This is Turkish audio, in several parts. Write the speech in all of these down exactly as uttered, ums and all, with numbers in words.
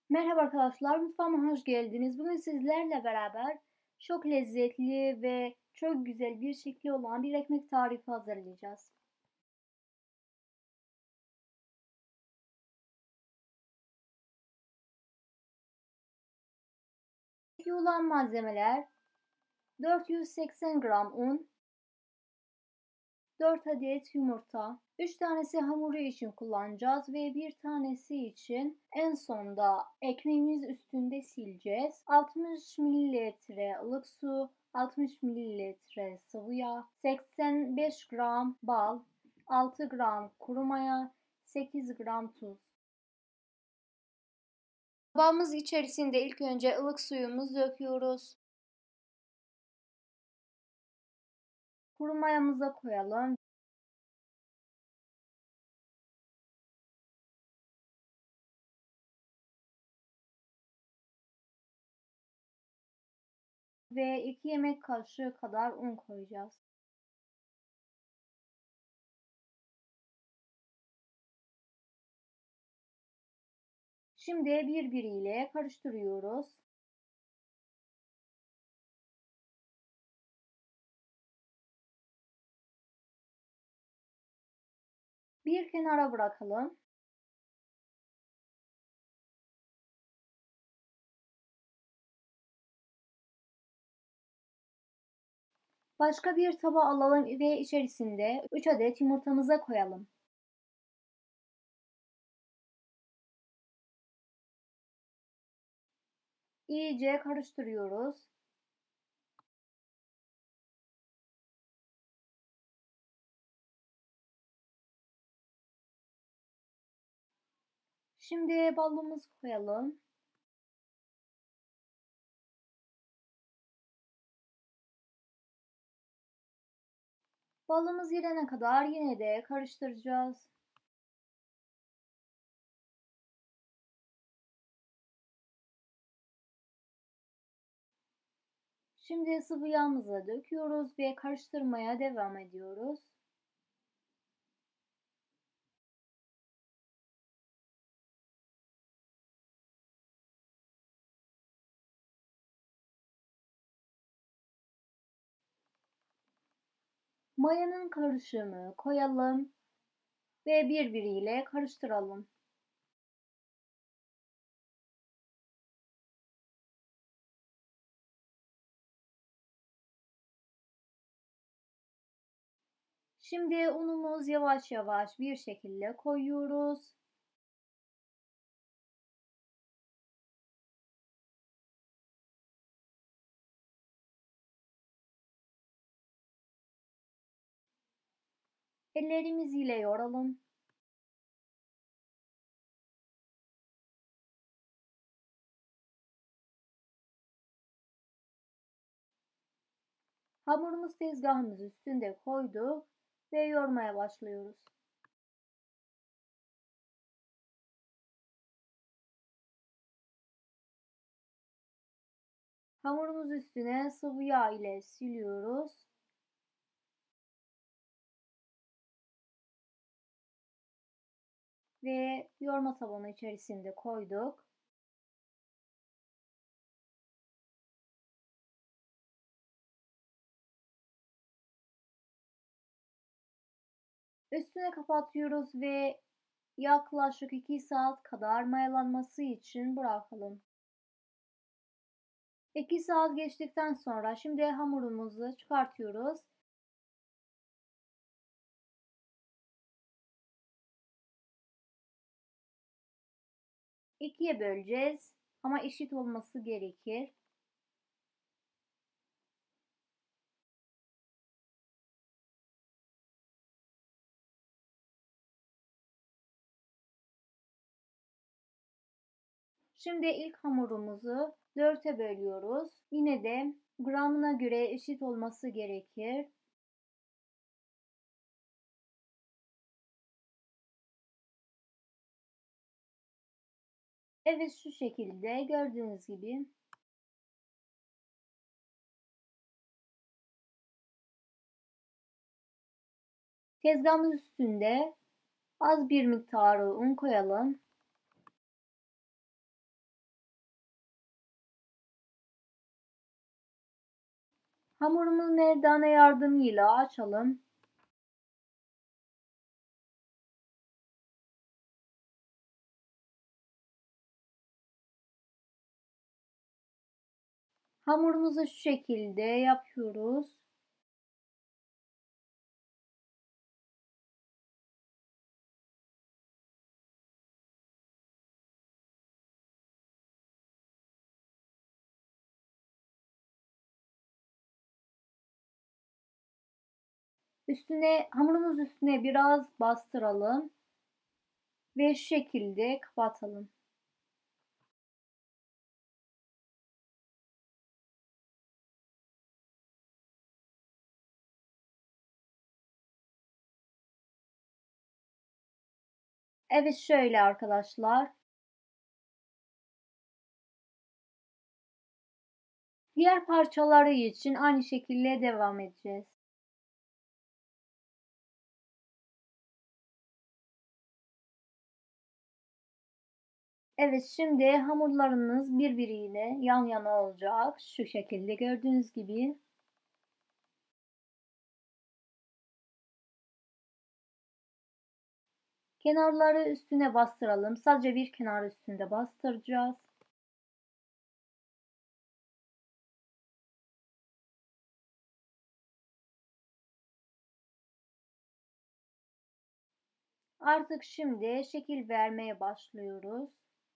Merhaba arkadaşlar, mutfağıma hoş geldiniz. Bugün sizlerle beraber çok lezzetli ve çok güzel bir şekli olan bir ekmek tarifi hazırlayacağız. Ekmeğe olan malzemeler: dört yüz seksen gram un, dört adet yumurta, üç tanesi hamuru için kullanacağız ve bir tanesi için en sonda ekmeğimiz üstünde sileceğiz. altmış mililitre ılık su, altmış mililitre sıvı yağ, seksen beş gram bal, altı gram kuru maya, sekiz gram tuz. Tabağımız içerisinde ilk önce ılık suyumuzu döküyoruz. Kuru mayamıza koyalım. Ve iki yemek kaşığı kadar un koyacağız. Şimdi birbiriyle karıştırıyoruz. Bir kenara bırakalım. Başka bir tabağa alalım ve içerisinde üç adet yumurtamıza koyalım. İyice karıştırıyoruz. Şimdi balımızı koyalım. Balımız erene kadar yine de karıştıracağız. Şimdi sıvı yağımızı döküyoruz ve karıştırmaya devam ediyoruz. Mayanın karışımı koyalım ve birbiriyle karıştıralım. Şimdi unumuz yavaş yavaş bir şekilde koyuyoruz. Ellerimiz ile yoğuralım. Hamurumuz tezgahımız üstünde koyduk ve yoğurmaya başlıyoruz. Hamurumuz üstüne sıvı yağ ile siliyoruz. Ve yoğurma tabanı içerisinde koyduk. Üstüne kapatıyoruz ve yaklaşık iki saat kadar mayalanması için bırakalım. iki saat geçtikten sonra şimdi hamurumuzu çıkartıyoruz. İkiye böleceğiz ama eşit olması gerekir. Şimdi ilk hamurumuzu dörde bölüyoruz. Yine de gramına göre eşit olması gerekir. Evet, şu şekilde gördüğünüz gibi. Tezgahımız üstünde az bir miktarı un koyalım. Hamurumuzu merdane yardımıyla açalım. Hamurumuzu şu şekilde yapıyoruz. Üstüne, hamurumuz üstüne biraz bastıralım ve şu şekilde kapatalım. Evet, şöyle arkadaşlar. Diğer parçaları için aynı şekilde devam edeceğiz. Evet, şimdi hamurlarınız birbiriyle yan yana olacak. Şu şekilde gördüğünüz gibi. Kenarları üstüne bastıralım. Sadece bir kenar üstünde bastıracağız. Artık şimdi şekil vermeye başlıyoruz.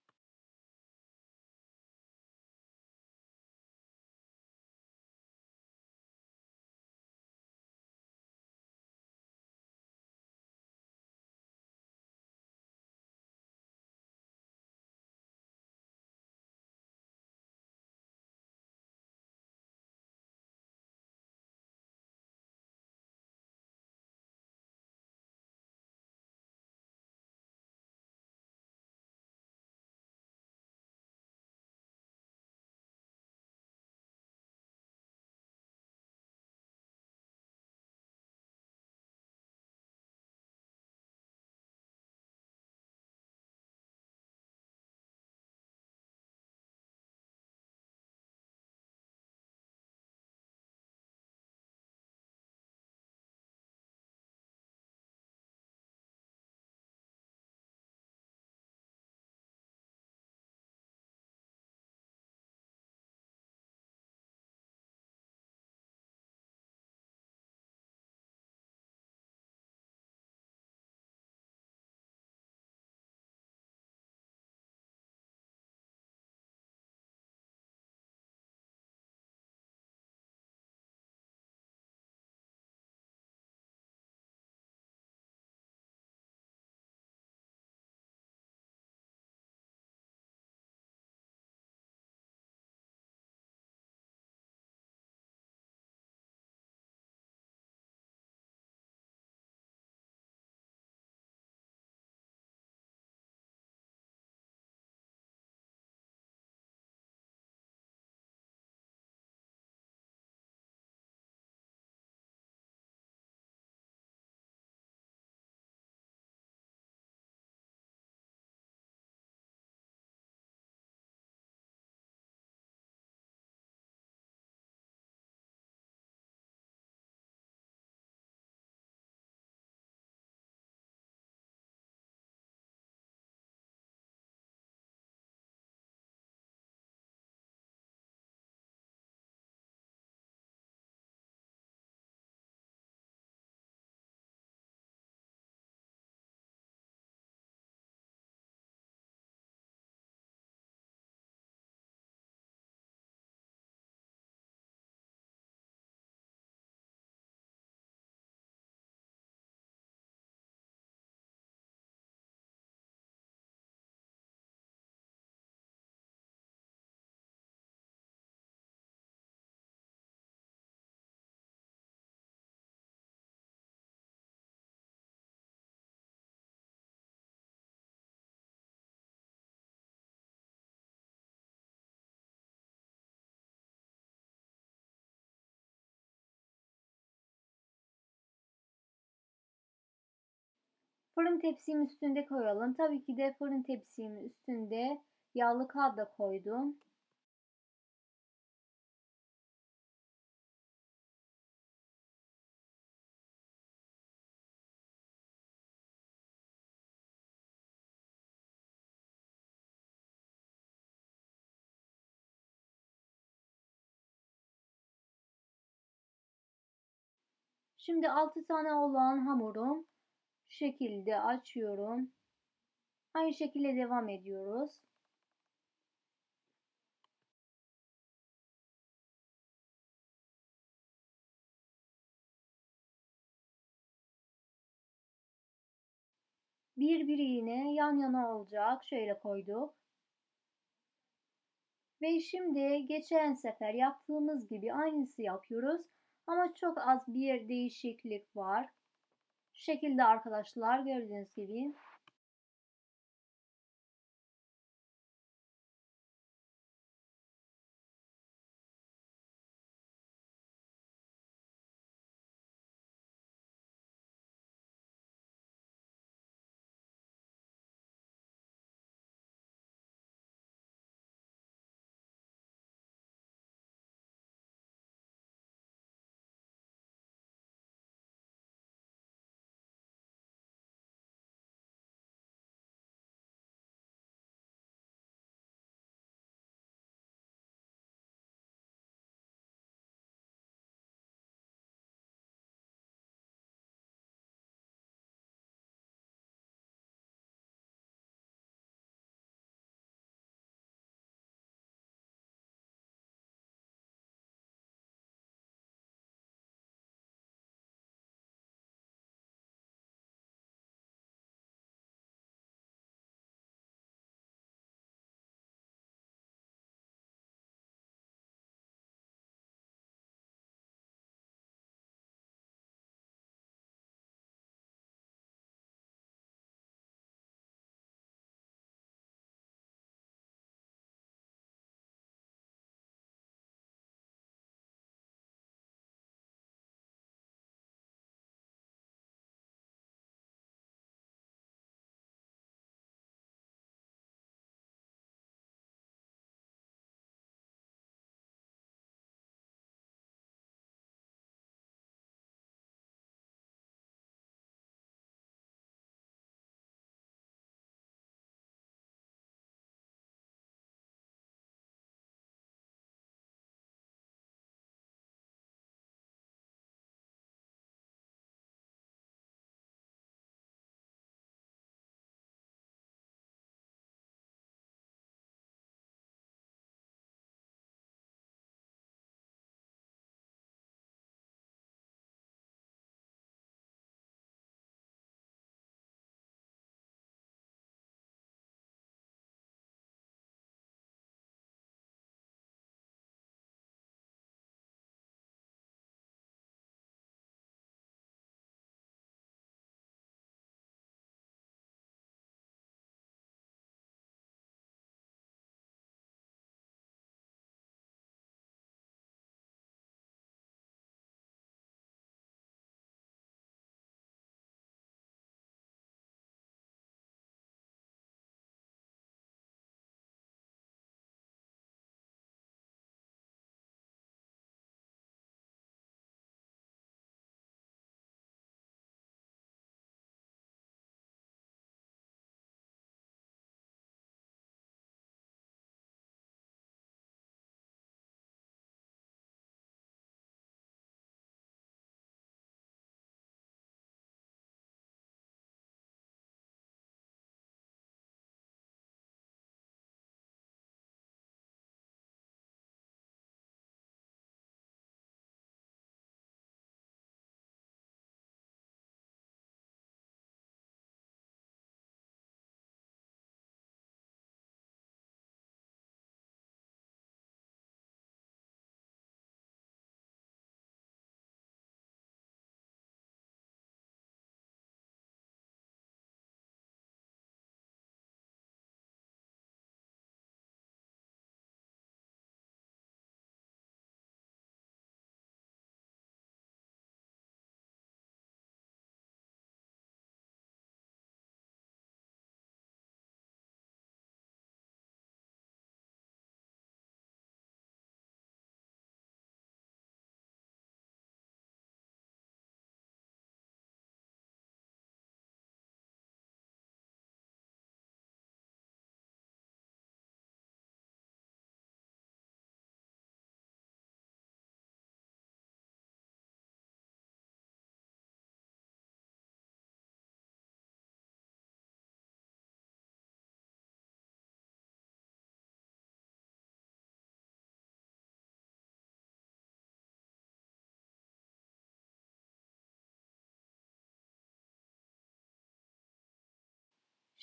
Fırın tepsimin üstünde koyalım. Tabii ki de fırın tepsimin üstünde yağlı kağıt da koydum. Şimdi altı tane olan hamurum şu şekilde açıyorum. Aynı şekilde devam ediyoruz. Birbirine yan yana olacak. Şöyle koyduk. Ve şimdi geçen sefer yaptığımız gibi aynısı yapıyoruz. Ama çok az bir değişiklik var. Şu şekilde arkadaşlar, gördüğünüz gibi.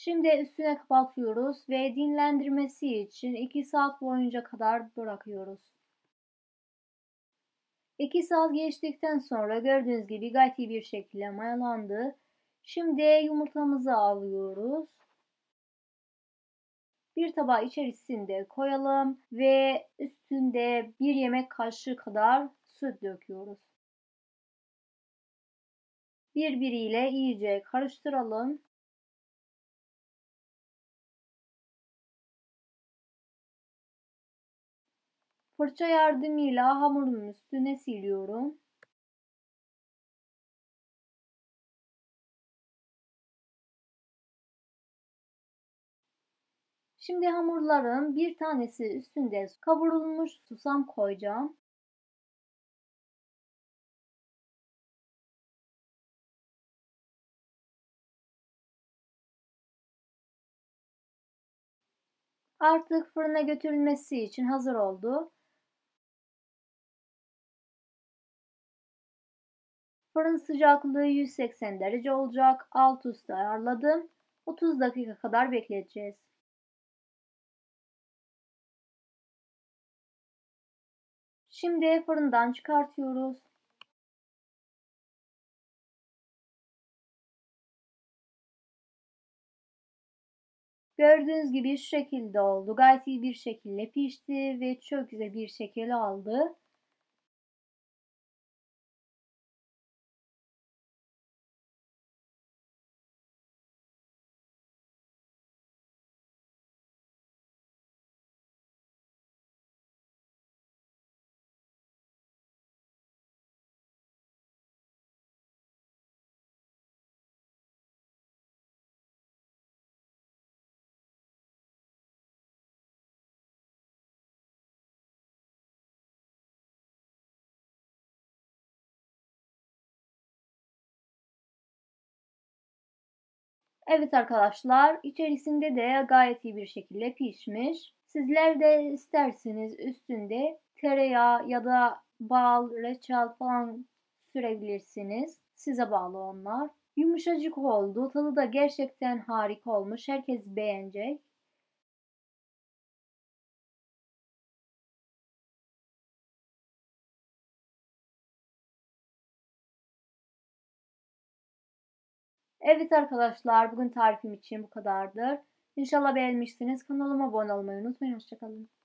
Şimdi üstüne kapatıyoruz ve dinlendirmesi için iki saat boyunca kadar bırakıyoruz. iki saat geçtikten sonra gördüğünüz gibi gayet iyi bir şekilde mayalandı. Şimdi yumurtamızı alıyoruz. Bir tabağı içerisinde koyalım ve üstünde bir yemek kaşığı kadar süt döküyoruz. Birbiriyle iyice karıştıralım. Fırça yardımıyla hamurun üstüne siliyorum. Şimdi hamurların bir tanesi üstünde kavrulmuş susam koyacağım. Artık fırına götürülmesi için hazır oldu. Fırın sıcaklığı yüz seksen derece olacak. Alt üst ayarladım. otuz dakika kadar bekleteceğiz. Şimdi fırından çıkartıyoruz. Gördüğünüz gibi şu şekilde oldu. Gayet iyi bir şekilde pişti ve çok güzel bir şekil aldı. Evet arkadaşlar, içerisinde de gayet iyi bir şekilde pişmiş. Sizler de isterseniz üstünde tereyağı ya da bal, reçel falan sürebilirsiniz. Size bağlı onlar. Yumuşacık oldu. Tadı da gerçekten harika olmuş. Herkes beğenecek. Evet arkadaşlar, bugün tarifim için bu kadardır. İnşallah beğenmişsiniz. Kanalıma abone olmayı unutmayın. Hoşça kalın.